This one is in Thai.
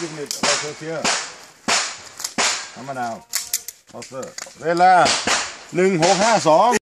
minutes also here น้ำมะนาวพอเซอร์เวลา1652